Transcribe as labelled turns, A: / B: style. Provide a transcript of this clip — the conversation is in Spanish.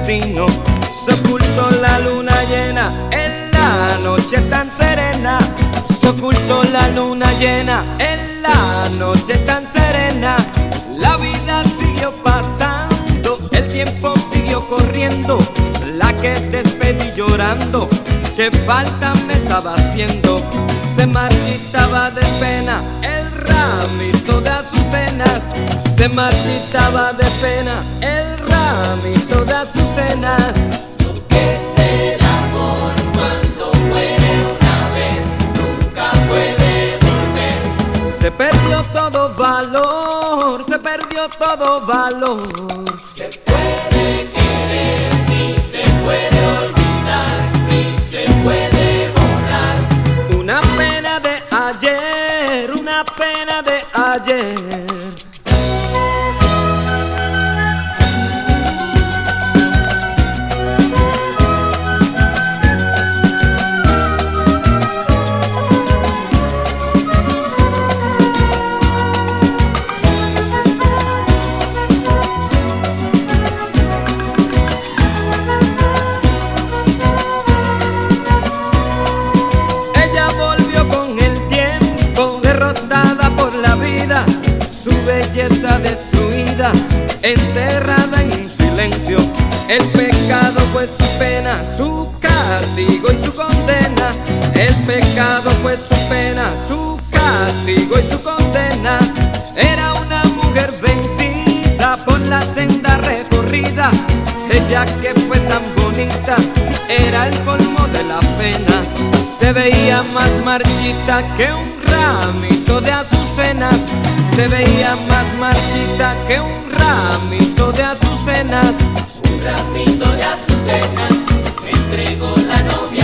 A: destino. Se ocultó la luna llena en la noche tan serena. Se ocultó la luna llena en la noche tan serena. La vida siguió pasando, el tiempo siguió corriendo. La que despedí llorando, qué falta me estaba haciendo. Se marchitaba de pena el ramito de azucenas. Se marchitaba de pena el ramito de azucenas.
B: ¿Qué será amor cuando muere una vez? Nunca puede volver.
A: Se perdió todo valor, se perdió todo valor.
B: Se puede querer, ni se puede olvidar, ni se puede borrar.
A: Una pena de ayer, una pena de ayer. Su belleza destruida, encerrada en un silencio. El pecado fue su pena, su castigo y su condena. El pecado fue su pena, su castigo y su condena. Era una mujer vencida por la senda recorrida. Ella que fue tan bonita, era el colmo de la pena. Se veía más marchita que un ramito de azucenas. Se veía más marchita que un ramito de azucenas.
B: Un ramito de azucenas me entregó la novia.